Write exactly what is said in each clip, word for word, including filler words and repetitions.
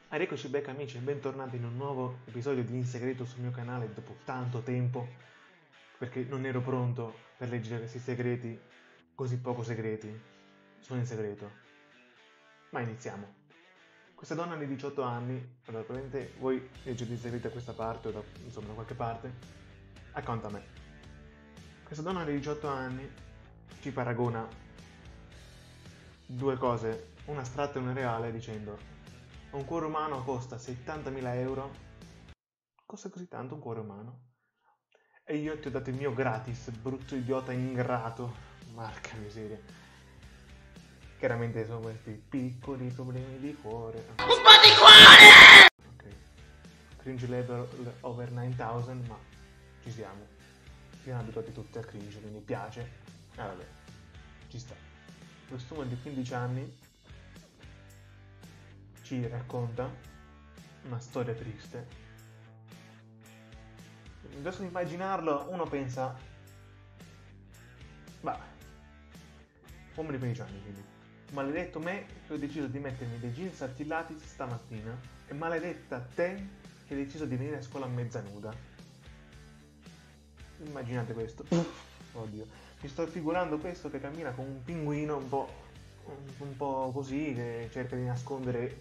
Ed eccoci back amici e bentornati in un nuovo episodio di In Segreto sul mio canale dopo tanto tempo, perché non ero pronto per leggere questi segreti così poco segreti. Sono in segreto. Ma iniziamo. Questa donna di diciotto anni, allora probabilmente voi leggete in segreto da questa parte o da, insomma da qualche parte, accanto a me. Questa donna di diciotto anni ci paragona due cose, una astratta e una reale, dicendo: un cuore umano costa settantamila euro. Costa così tanto un cuore umano? E io ti ho dato il mio gratis, brutto idiota ingrato. Marca miseria. Chiaramente sono questi piccoli problemi di cuore. Un po' di cuore! Ok. Cringe level over novemila, ma ci siamo. Siamo abituati tutti al cringe, quindi piace. Ah vabbè, ci sta. Quest'uomo di quindici anni ci racconta una storia triste. Adesso immaginarlo, uno pensa, ma uomo di quindici anni, quindi maledetto me che ho deciso di mettermi dei jeans attillati stamattina, e maledetta te che hai deciso di venire a scuola a mezza nuda. Immaginate questo. Oddio, mi sto figurando questo che cammina con un pinguino un po' un po' così, che cerca di nascondere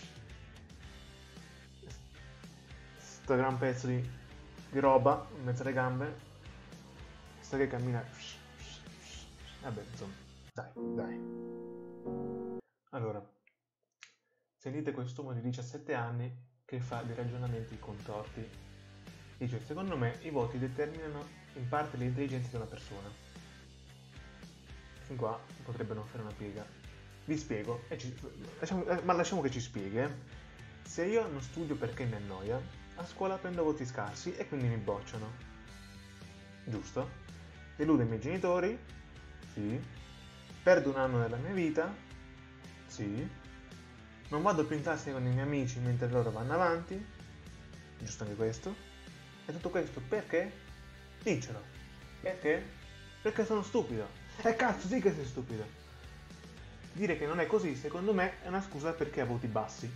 sto gran pezzo di, di roba in mezzo alle gambe. Sta che cammina. Vabbè, insomma, dai, dai. Allora, sentite quest'uomo di diciassette anni che fa dei ragionamenti contorti. Dice: secondo me i voti determinano in parte l'intelligenza di una persona. Fin qua potrebbe non fare una piega. Vi spiego, e ci, lasciamo, eh, ma lasciamo che ci spieghi. Eh. Se io non studio perché mi annoia, a scuola prendo voti scarsi e quindi mi bocciano. Giusto? Deludo i miei genitori? Sì. Perdo un anno della mia vita? Sì. Non vado più in classe con i miei amici mentre loro vanno avanti? Giusto anche questo? E tutto questo perché? Diccelo. Perché? Perché sono stupido. E cazzo sì che sei stupido. Dire che non è così, secondo me, è una scusa perché ha voti bassi.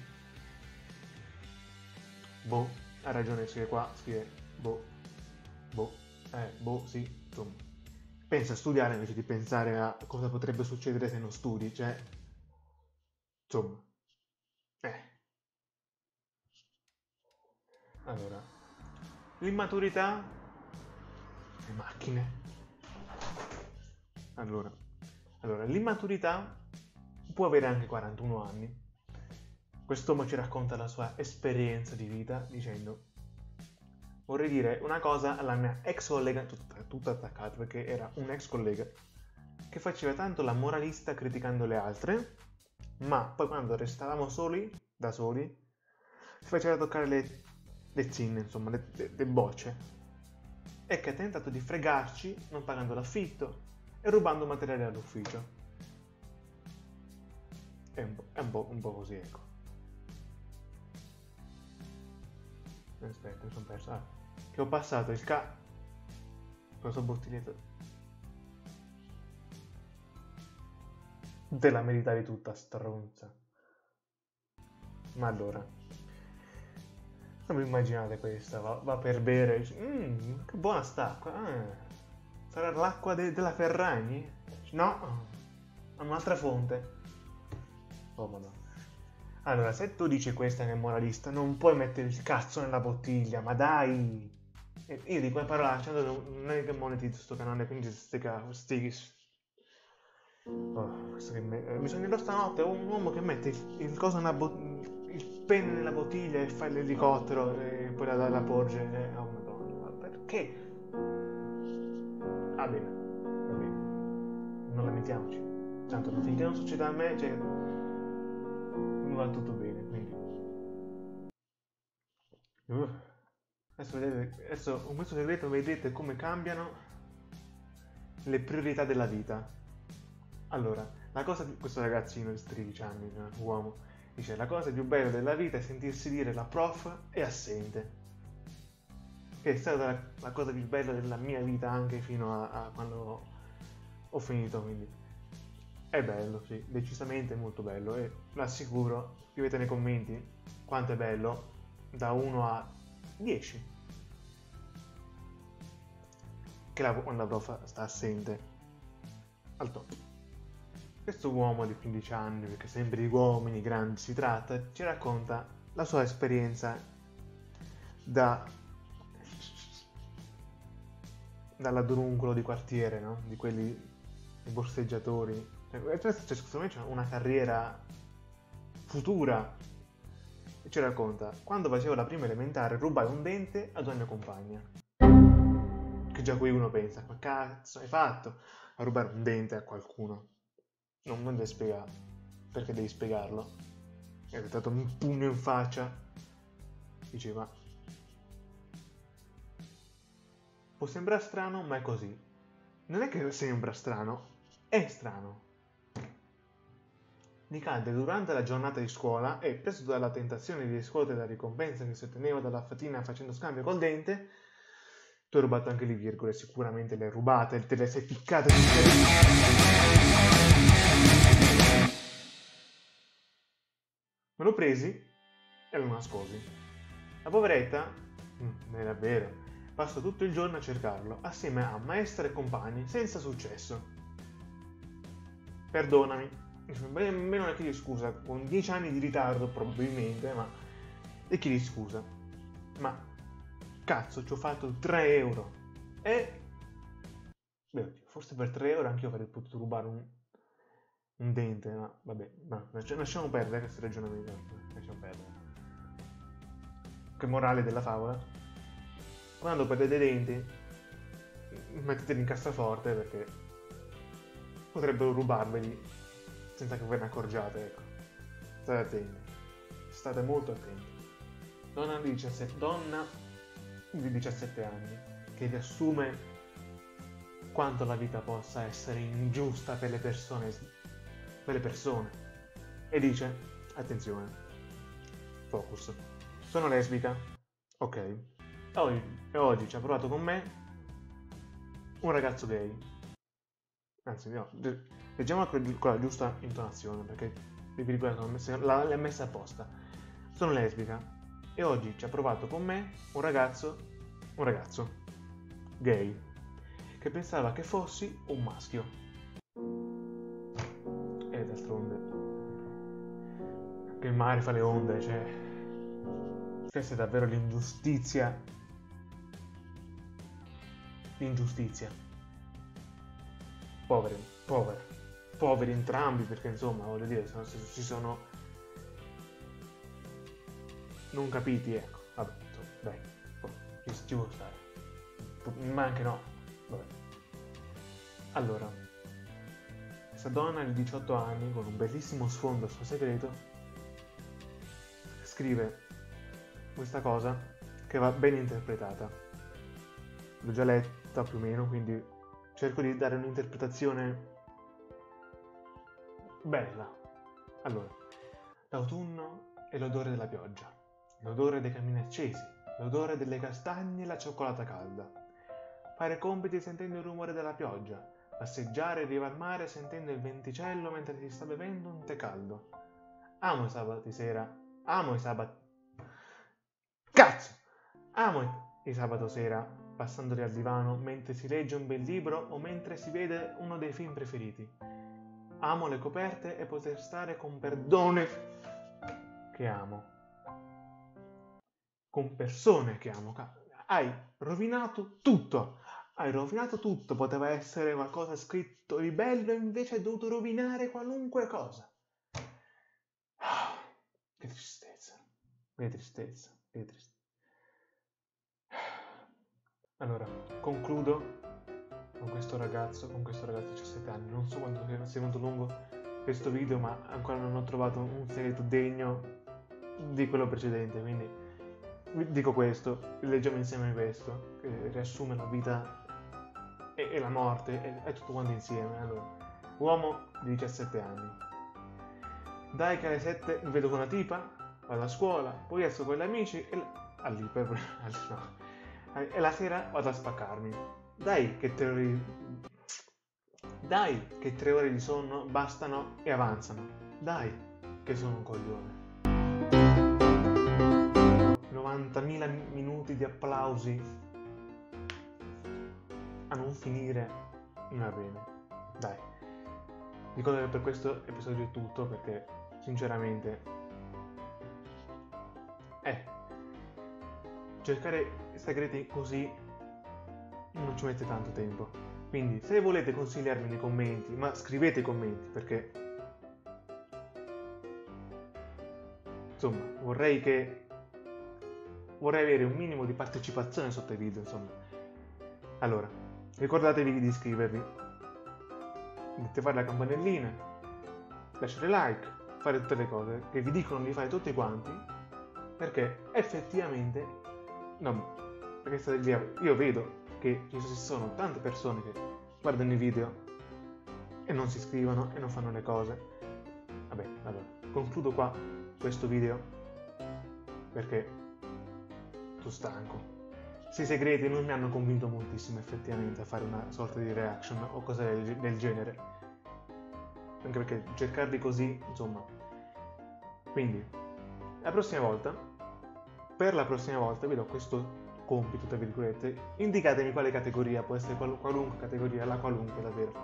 Boh, ha ragione, scrive qua, scrive boh, boh, eh, boh, sì, insomma. Pensa a studiare invece di pensare a cosa potrebbe succedere se non studi, cioè, insomma, eh. Allora, l'immaturità, le macchine. Allora, allora, l'immaturità può avere anche quarantuno anni. Quest'uomo ci racconta la sua esperienza di vita dicendo: vorrei dire una cosa alla mia ex collega, tutta, tutta attaccata perché era un ex collega, che faceva tanto la moralista criticando le altre, ma poi quando restavamo soli, da soli, si faceva toccare le, le zinne, insomma, le, le, le bocce, e che ha tentato di fregarci non pagando l'affitto e rubando materiale all'ufficio. È un po', è un po', un po' così, ecco. Aspetta, mi sono perso. Ah, che ho passato il ca... Questo bottiglietto. Te la meritavi tutta, stronza. Ma allora, non vi immaginate questa, va, va per bere, dice, mmm, che buona st'acqua. Ah, sarà l'acqua de- della Ferragni? No, ha un'altra fonte. Oh madonna. Allora, se tu dici questa che è moralista, non puoi mettere il cazzo nella bottiglia, ma dai! E io di quelle parolacce non è che monetizzo sto canale, quindi sti sti... Oh, questo che me... eh, mi sognerò stanotte un uomo che mette il, il coso nella bottiglia, il penne nella bottiglia e fa l'elicottero e poi la, la porge. E... oh madonna, ma perché? Va bene, va bene, non lamentiamoci. Tanto finché non succeda a me, cioè, mi va tutto bene, quindi. Uh. Adesso, vedete, adesso con questo segreto vedete come cambiano le priorità della vita. Allora, la cosa di questo ragazzino di tredici anni, uomo, dice: la cosa più bella della vita è sentirsi dire la prof è assente. Che è stata la, la cosa più bella della mia vita anche fino a, a quando ho finito, quindi è bello, sì, decisamente molto bello, e vi assicuro, scrivete nei commenti quanto è bello, da uno a dieci. Che la, la prof sta assente al top. Questo uomo di quindici anni, perché sempre di uomini grandi si tratta, ci racconta la sua esperienza da dall'adruncolo di quartiere, no? Di quelli i borseggiatori. Cioè, secondo me c'è una carriera futura. E ci racconta: quando facevo la prima elementare rubai un dente ad una mia compagna. Che già qui uno pensa: ma cazzo hai fatto a rubare un dente a qualcuno? Non, non devi spiegare, perché devi spiegarlo. È stato un pugno in faccia. Dice: ma può sembrare strano, ma è così. Non è che sembra strano, è strano. Mi cadde durante la giornata di scuola e, preso dalla tentazione di riscuotere la ricompensa che si otteneva dalla fatina facendo scambio col dente, tu hai rubato anche le virgole, sicuramente le hai rubate, te le sei ficcate. Me lo presi e lo nascosi. La poveretta, non era vero, passò tutto il giorno a cercarlo, assieme a maestra e compagni, senza successo. Perdonami, meno le chiedi scusa, con dieci anni di ritardo probabilmente, ma le chiedi scusa. Ma cazzo, ci ho fatto tre euro. E beh, forse per tre euro anche io avrei potuto rubare un, un dente, ma vabbè, ma lasciamo perdere questo ragionamento. Lasciamo perdere. Che morale della favola? Quando perdete dei denti, metteteli in cassaforte perché potrebbero rubarveli senza che ve ne accorgiate, ecco. State attenti, state molto attenti. Donna di diciassette, donna di diciassette anni che riassume quanto la vita possa essere ingiusta per le persone, per le persone, e dice: attenzione, focus, sono lesbica, ok, e oggi, e oggi ci ha provato con me un ragazzo gay. Anzi, no, leggiamola con la giusta intonazione, perché vi ripeto, l'ha messa apposta. Sono lesbica e oggi ci ha provato con me un ragazzo, un ragazzo gay, che pensava che fossi un maschio. E d'altronde, che il mare fa le onde, cioè, questa è davvero l'ingiustizia. L'ingiustizia. Poveri, poveri, poveri entrambi, perché insomma, voglio dire, si sono non capiti, ecco. Vabbè, insomma, dai, ci, ci può stare. Ma anche no. Vabbè. Allora, questa donna di diciotto anni, con un bellissimo sfondo al suo segreto, scrive questa cosa che va ben interpretata. L'ho già letta più o meno, quindi cerco di dare un'interpretazione bella. Allora, l'autunno è l'odore della pioggia, l'odore dei camini accesi, l'odore delle castagne e la cioccolata calda. Fare compiti sentendo il rumore della pioggia, passeggiare in riva al mare sentendo il venticello mentre si sta bevendo un tè caldo. Amo i sabati sera, amo i sabati... Cazzo! Amo i sabato sera, passandoli al divano mentre si legge un bel libro o mentre si vede uno dei film preferiti. Amo le coperte e poter stare con perdone che amo. Con persone che amo. Hai rovinato tutto. Hai rovinato tutto. Poteva essere qualcosa scritto di bello, invece hai dovuto rovinare qualunque cosa. Che tristezza. Che tristezza. Che tristezza. Allora, concludo con questo ragazzo, con questo ragazzo di diciassette anni. Non so quanto sia venuto lungo questo video, ma ancora non ho trovato un segreto degno di quello precedente, quindi vi dico questo, leggiamo insieme questo, che riassume la vita e, e la morte, e, e tutto quanto insieme. Allora, uomo di diciassette anni. Dai che alle sette mi vedo con una tipa, vado a scuola, poi esco con gli amici e... Allì, per... no. E la sera vado a spaccarmi. Dai che tre ore di... Dai che tre ore di sonno bastano e avanzano. Dai che sono un coglione. novantamila minuti di applausi a non finire, non va bene. Dai, dico che per questo episodio è tutto, perché sinceramente eh cercare segreti così non ci mette tanto tempo. Quindi se volete consigliarmi nei commenti, ma scrivete i commenti, perché insomma vorrei che vorrei avere un minimo di partecipazione sotto i video, insomma. Allora, ricordatevi di iscrivervi, di attivare la campanellina, lasciare like, fare tutte le cose che vi dicono di fare tutti quanti, perché effettivamente no, perché io vedo che ci sono tante persone che guardano i video e non si iscrivono e non fanno le cose. Vabbè, allora, concludo qua questo video perché sono stanco. Questi segreti non mi hanno convinto moltissimo effettivamente a fare una sorta di reaction o cose del, del genere. Anche perché cercarli così, insomma. Quindi, la prossima volta, per la prossima volta vi do questo compito, tra virgolette, indicatemi quale categoria, può essere qual- qualunque categoria, la qualunque davvero,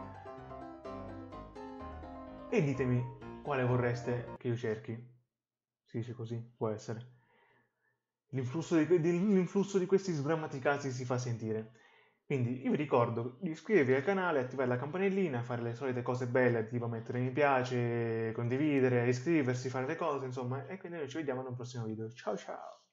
e ditemi quale vorreste che io cerchi. Si dice così, può essere. L'influsso di, di, l'influsso di questi sgrammaticati si fa sentire. Quindi io vi ricordo di iscrivervi al canale, attivare la campanellina, fare le solite cose belle, tipo mettere mi piace, condividere, iscriversi, fare le cose, insomma, e quindi noi ci vediamo in un prossimo video. Ciao ciao!